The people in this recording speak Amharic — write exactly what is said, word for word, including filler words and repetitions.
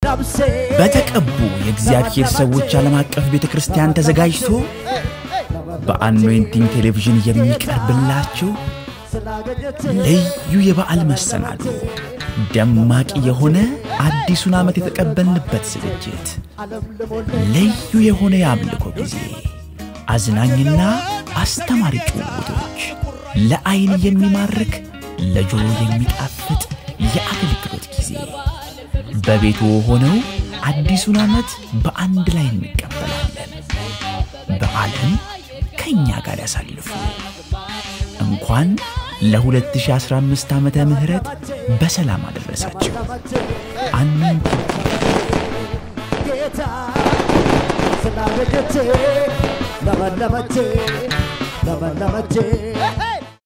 በተቀቡ የእግዚአብሔር ሰዎች ዓለም አቀፍ ቤተክርስቲያን ተዘጋጅቶ በአኖይንቲንግ ቴሌቪዥን የሚቀርብላችሁ ልዩ የበዓል መሰናዶ ደማቂ የሆነ አዲሱን ዓመት የተቀበልንበት ዝግጅት ልዩ የሆነ የአምልኮ ጊዜ አዝናኝና አስተማሪ ጭውውቶች ለዓይን የሚማርክ ለጆሮ የሚጣፍጥ የአገልግሎት ጊዜ በቤቱ ሆነው አዲሱን ዓመት በአንድ ላይ እንቀበላለን በዓለም ከኛ ጋር ያሳልፉ እንኳን ለ2015 ዓመተ ምህረት በሰላም አደረሳችሁ አሜን ጌታ ሰላም ለገቴ ለበለበቴ ለበለበቴ